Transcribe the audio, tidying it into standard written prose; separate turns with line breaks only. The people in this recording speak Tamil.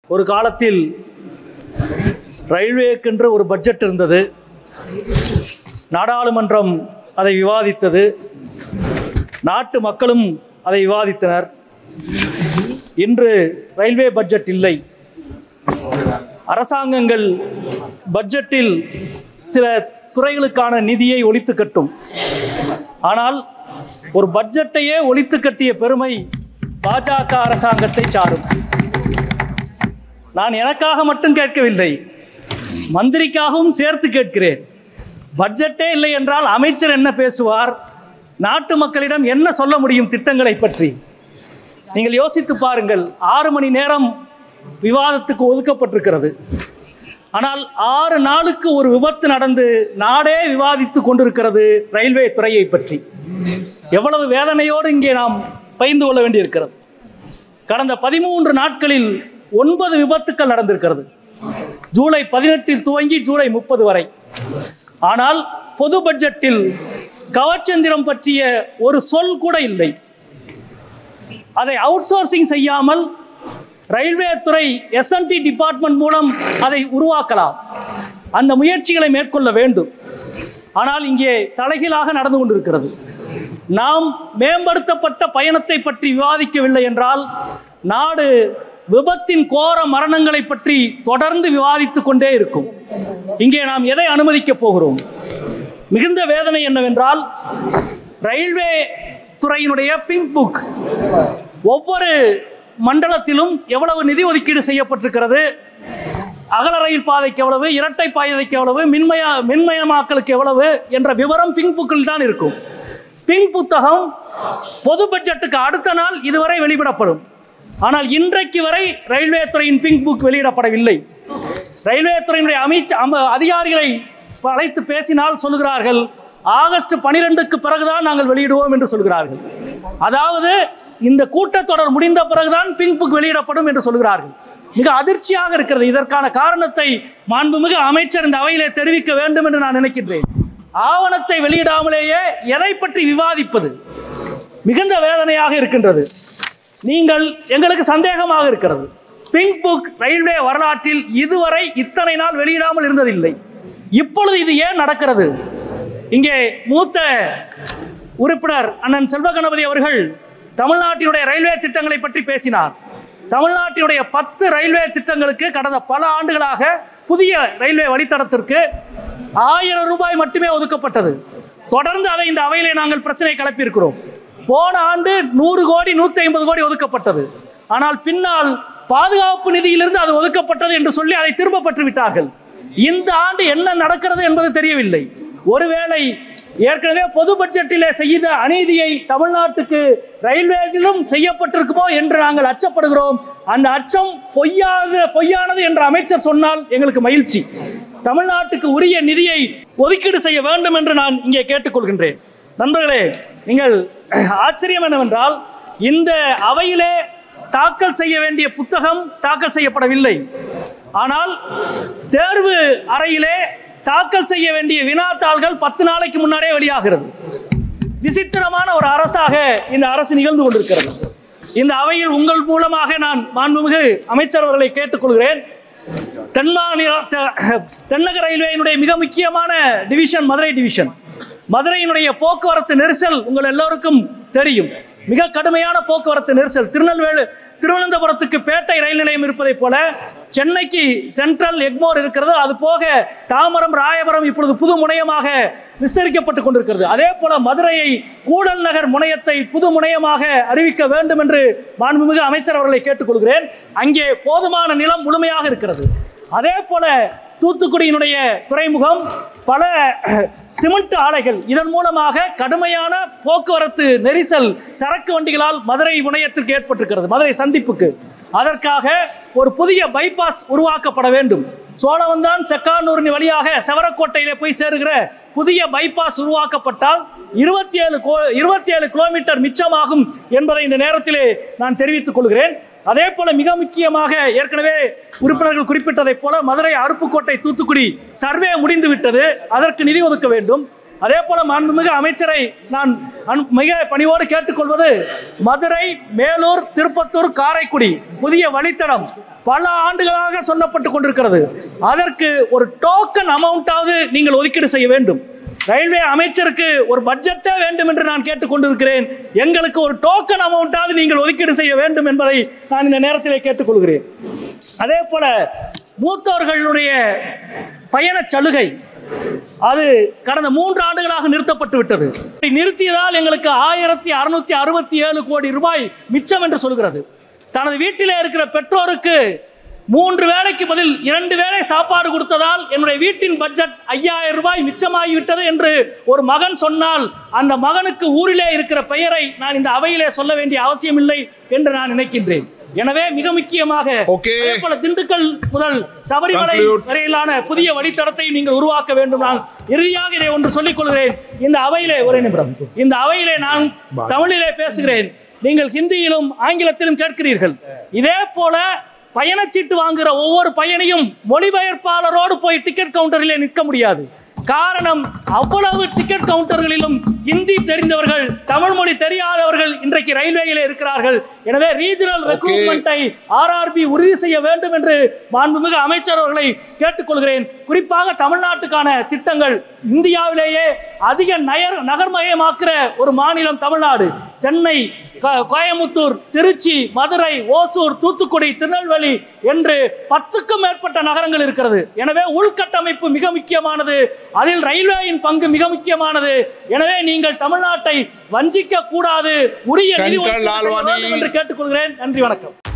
ஒரு காலத்தில் ரயில்வேக்கென்று ஒரு பட்ஜெட் இருந்தது. நாடாளுமன்றம் அதை விவாதித்தது, நாட்டு மக்களும் அதை விவாதித்தனர். இன்று ரயில்வே பட்ஜெட் இல்லை. அரசாங்கங்கள் பட்ஜெட்டில் சில துறைகளுக்கான நிதியை ஒழித்து கட்டும். ஆனால் ஒரு பட்ஜெட்டையே ஒழித்து கட்டிய பெருமை பாஜக அரசாங்கத்தை சாரும். நான் எனக்காக மட்டும் கேட்கவில்லை, மந்திரிக்காகவும் சேர்த்து கேட்கிறேன். பட்ஜெட்டே இல்லை என்றால் அமைச்சர் என்ன பேசுவார்? நாட்டு மக்களிடம் என்ன சொல்ல முடியும் திட்டங்களை பற்றி? நீங்கள் யோசித்து பாருங்கள். 6 மணி நேரம் விவாதத்துக்கு ஒதுக்கப்பட்டிருக்கிறது. ஆனால் 6 நாளுக்கு ஒரு விபத்து நடந்து நாடே விவாதித்து கொண்டிருக்கிறது ரயில்வே துறையை பற்றி. எவ்வளவு வேதனையோடு இங்கே நாம் பகிர்ந்து கொள்ள வேண்டியிருக்கிறது. கடந்த 13 நாட்களில் 9 விபத்துக்கள் நடந்திருக்கிறது. ஜூலை 18 துவங்கி ஜூலை 30 வரை. ஆனால் பொது பட்ஜெட்டில் கவச்சந்திரம் பற்றிய ஒரு சொல் கூட இல்லை. அதை அவுட் சோர்சிங் செய்யாமல் ரயில்வே துறை S&T டிபார்ட்மெண்ட் மூலம் அதை உருவாக்கலாம். அந்த முயற்சிகளை மேற்கொள்ள வேண்டும். ஆனால் இங்கே தலைகீழாக நடந்து கொண்டிருக்கிறது. நாம் மேம்படுத்தப்பட்ட பயணத்தை பற்றி விவாதிக்கவில்லை என்றால் நாடு விபத்தின் கோர மரணங்களை பற்றி தொடர்ந்து விவாதித்து கொண்டே இருக்கும். இங்கே நாம் எதை அனுமதிக்கப் போகிறோம்? மிகுந்த வேதனை என்னவென்றால், ரயில்வே துறையினுடைய பிங்க் புக் ஒவ்வொரு மண்டலத்திலும் எவ்வளவு நிதி ஒதுக்கீடு செய்யப்பட்டிருக்கிறது, அகல ரயில் பாதைக்கு எவ்வளவு, இரட்டை பாதைக்கு எவ்வளவு, மின்மயமாக்கலுக்கு எவ்வளவு என்ற விவரம் பிங்க் புக்கில் தான் இருக்கும். பிங்க் புத்தகம் பொது பட்ஜெட்டுக்கு அடுத்த நாள் இதுவரை வெளியிடப்படும். ஆனால் இன்றைக்கு வரை ரயில்வே துறையின் பிங்க் புக் வெளியிடப்படவில்லை. ரயில்வே துறையினுடைய அதிகாரிகளை அழைத்து பேசினால் சொல்கிறார்கள், ஆகஸ்ட் 12க்கு பிறகுதான் நாங்கள் வெளியிடுவோம் என்று சொல்கிறார்கள். அதாவது இந்த கூட்டத்தொடர் முடிந்த பிறகுதான் பிங்க் புக் வெளியிடப்படும் என்று சொல்கிறார்கள். மிக அதிர்ச்சியாக இருக்கிறது. இதற்கான காரணத்தை மாண்புமிகு அமைச்சர் இந்த அவையிலே தெரிவிக்க வேண்டும் என்று நான் நினைக்கின்றேன். ஆவணத்தை வெளியிடாமலேயே எதை பற்றி விவாதிப்பது? மிகுந்த வேதனையாக இருக்கின்றது. நீங்கள் எங்களுக்கு சந்தேகமாக இருக்கிறது. பிங்க் புக் ரயில்வே வரலாற்றில் இதுவரை இத்தனை நாள் வெளியிடாமல் இருந்ததில்லை. இப்பொழுது இது ஏன் நடக்கிறது? இங்கே மூத்த உறுப்பினர் அண்ணன் செல்வ கணபதி அவர்கள் தமிழ்நாட்டினுடைய ரயில்வே திட்டங்களை பற்றி பேசினார். தமிழ்நாட்டினுடைய 10 ரயில்வே திட்டங்களுக்கு கடந்த பல ஆண்டுகளாக புதிய ரயில்வே வழித்தடத்திற்கு 1000 ரூபாய் மட்டுமே ஒதுக்கப்பட்டது. தொடர்ந்து அதை இந்த அவையிலே நாங்கள் பிரச்சனை கிளப்பியிருக்கிறோம். போன ஆண்டு 100 கோடி 150 கோடி ஒதுக்கப்பட்டது. ஆனால் பின்னால் பாதுகாப்பு நிதியிலிருந்து அது ஒதுக்கப்பட்டது என்று சொல்லி அதை திரும்ப பெற்று விட்டார்கள். இந்த ஆண்டு என்ன நடக்கிறது என்பது தெரியவில்லை. ஒருவேளை ஏற்கனவே பொது பட்ஜெட்டிலே செய்த அநீதியை தமிழ்நாட்டுக்கு ரயில்வேயிலும் செய்யப்பட்டிருக்குமோ என்று நாங்கள் அச்சப்படுகிறோம். அந்த அச்சம் பொய்யானது என்று அமைச்சர் சொன்னால் எங்களுக்கு மகிழ்ச்சி. தமிழ்நாட்டுக்கு உரிய நிதியை ஒதுக்கீடு செய்ய வேண்டும் என்று நான் இங்கே கேட்டுக்கொள்கின்றேன். நண்பர்களே, நீங்கள் ஆச்சரியம் என்னவென்றால், இந்த அவையிலே தாக்கல் செய்ய வேண்டிய புத்தகம் தாக்கல் செய்யப்படவில்லை. ஆனால் தேர்வு அறையிலே தாக்கல் செய்ய வேண்டிய வினாத்தாள்கள் 10 நாளைக்கு முன்னாடியே வெளியாகிறது. விசித்திரமான ஒரு அரசாக இந்த அரசு நிகழ்ந்து கொண்டிருக்கிறது. இந்த அவையில் உங்கள் மூலமாக நான் மாண்புமிகு அமைச்சர் அவர்களை கேட்டுக்கொள்கிறேன். தென்னக ரயில்வேயினுடைய மிக முக்கியமான டிவிஷன் மதுரை டிவிஷன். மதுரையினுடைய போக்குவரத்து நெரிசல் உங்கள் எல்லோருக்கும் தெரியும். மிக கடுமையான போக்குவரத்து நெரிசல். திருவனந்தபுரத்துக்கு பேட்டை ரயில் நிலையம் இருப்பதைப் போல சென்னைக்கு சென்ட்ரல் எக்மோர் இருக்கிறது. அது போக தாம்பரம், ராயபுரம் இப்பொழுது புது முனையமாக விஸ்தரிக்கப்பட்டு கொண்டிருக்கிறது. அதே போல மதுரையை கூடல் நகர் முனையத்தை புது முனையமாக அறிவிக்க வேண்டும் என்று மாண்புமிகு அமைச்சர் அவர்களை கேட்டுக்கொள்கிறேன். அங்கே போதுமான நிலம் முழுமையாக இருக்கிறது. அதே போல தூத்துக்குடியினுடைய துறைமுகம், பல சிமெண்ட் ஆலைகள், இதன் மூலமாக கடுமையான போக்குவரத்து நெரிசல் சரக்கு வண்டிகளால் மதுரை முனையத்திற்கு ஏற்பட்டிருக்கிறது, மதுரை சந்திப்புக்கு. அதற்காக ஒரு புதிய பைபாஸ் உருவாக்கப்பட வேண்டும். சோழவந்தான் செக்கானூரின் வழியாக செவரக்கோட்டையிலே போய் சேருகிற புதிய பைபாஸ் உருவாக்கப்பட்டால் 27 கிலோமீட்டர் மிச்சமாகும் என்பதை இந்த நேரத்திலே நான் தெரிவித்துக் கொள்கிறேன். அதே போல மிக முக்கியமாக ஏற்கனவே உறுப்பினர்கள் குறிப்பிட்டதைப் போல மதுரை, அருப்புக்கோட்டை, தூத்துக்குடி சர்வே முடிந்து விட்டது. அதற்கு நிதி ஒதுக்க வேண்டும். அதே போல மாண்புமிகு அமைச்சரை நான் மிக பணிவோடு கேட்டுக்கொள்வது, மதுரை, மேலூர், திருப்பத்தூர், காரைக்குடி புதிய வழித்தடம் பல ஆண்டுகளாக சொல்லப்பட்டு கொண்டிருக்கிறது. அதற்கு ஒரு டோக்கன் அமௌண்டாவது நீங்கள் ஒதுக்கீடு செய்ய வேண்டும். ரயில்வே அமைச்சருக்கு ஒரு பட்ஜெட்டே வேண்டும் என்று நான் கேட்டுக்கொண்டிருக்கிறேன். எங்களுக்கு ஒரு டோக்கன் அமௌண்டாவது நீங்கள் ஒதுக்கீடு செய்ய வேண்டும் என்பதை நான் இந்த நேரத்தில் கேட்டுக்கொள்கிறேன். அதே போல மூத்தோர்களுடைய பயண சலுகை அது கடந்த 3 ஆண்டுகளாக நிறுத்தப்பட்டு விட்டது. நிறுத்தியதால் எங்களுக்கு 1667 கோடி ரூபாய் மிச்சம் என்று சொல்கிறது. தனது வீட்டிலே இருக்கிற பெற்றோருக்கு 3 வேளைக்கு பதில் 2 வேளை சாப்பாடு கொடுத்ததால் என்னுடைய வீட்டின் பட்ஜெட் 5000 ரூபாய் மிச்சமாகிவிட்டது என்று ஒரு மகன் சொன்னால், அந்த மகனுக்கு ஊரிலே இருக்கிற பெயரை நான் இந்த அவையிலே சொல்ல வேண்டிய அவசியம் இல்லை என்று நான் நினைக்கின்றேன். எனவே மிக முக்கியமாக திண்டுக்கல் முதல் சபரிமலை வரையிலான புதிய வழித்தடத்தை நீங்கள் உருவாக்க வேண்டும். நான் இறுதியாக இதை ஒன்று சொல்லிக் கொள்கிறேன். இந்த அவையிலே ஒரே நிமிடம், இந்த அவையிலே நான் தமிழிலே பேசுகிறேன், நீங்கள் ஹிந்தியிலும் ஆங்கிலத்திலும் கேட்கிறீர்கள். இதே போல பயணச்சீட்டு வாங்குகிற ஒவ்வொரு பயணியும் மொழிபெயர்ப்பாளரோடு போய் டிக்கெட் கவுண்டரிலே நிற்க முடியாது. காரணம், அவ்வளவு டிக்கெட் கவுண்டர்களிலும் ஹிந்தி தெரிந்தவர்கள், தமிழ் மொழி தெரியாதவர்கள் இன்றைக்கு ரயில்வேயிலே இருக்கிறார்கள். எனவே ரீஜனல் ரெக்ரூட்மெண்ட்டை RRB உறுதி செய்ய வேண்டும் என்று மாண்புமிகு அமைச்சர் அவர்களை கேட்டுக்கொள்கிறேன். குறிப்பாக தமிழ்நாட்டுக்கான திட்டங்கள், இந்தியாவிலேயே அதிக நகர்மயமாக்குற ஒரு மாநிலம் தமிழ்நாடு. சென்னை, கோயமுத்தூர், திருச்சி, மதுரை, ஓசூர், தூத்துக்குடி, திருநெல்வேலி என்று 10க்கும் மேற்பட்ட நகரங்கள் இருக்கிறது. எனவே உள்கட்டமைப்பு மிக முக்கியமானது, அதில் ரயில்வேயின் பங்கு மிக முக்கியமானது. எனவே நீங்கள் தமிழ்நாட்டை வஞ்சிக்க கூடாது, உரிய நிதி ஒதுக்கீடு செய்ய வேண்டும் என்று கேட்டுக்கொள்கிறேன். நன்றி, வணக்கம்.